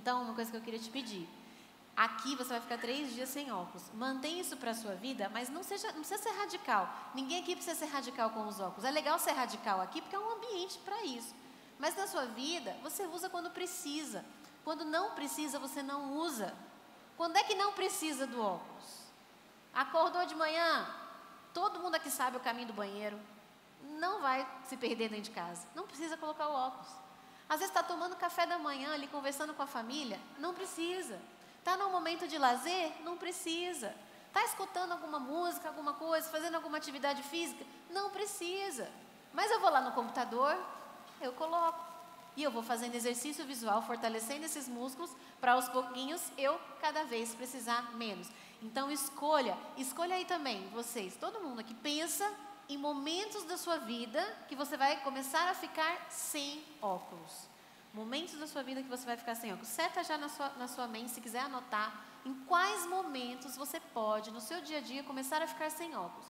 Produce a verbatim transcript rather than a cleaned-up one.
Então, uma coisa que eu queria te pedir. Aqui você vai ficar três dias sem óculos. Mantém isso para a sua vida, mas não, seja, não precisa ser radical. Ninguém aqui precisa ser radical com os óculos. É legal ser radical aqui porque é um ambiente para isso. Mas na sua vida, você usa quando precisa. Quando não precisa, você não usa. Quando é que não precisa do óculos? Acordou de manhã, todo mundo aqui sabe o caminho do banheiro. Não vai se perder dentro de casa. Não precisa colocar o óculos. Às vezes está tomando café da manhã ali, conversando com a família. Não precisa. Está num momento de lazer? Não precisa. Está escutando alguma música, alguma coisa, fazendo alguma atividade física? Não precisa. Mas eu vou lá no computador, eu coloco. E eu vou fazendo exercício visual, fortalecendo esses músculos, para aos pouquinhos eu cada vez precisar menos. Então escolha, escolha aí também, vocês, todo mundo aqui, pensa em momentos da sua vida que você vai começar a ficar sem óculos. Momentos da sua vida que você vai ficar sem óculos. Seta já na sua, na sua mente, se quiser anotar, em quais momentos você pode, no seu dia a dia, começar a ficar sem óculos.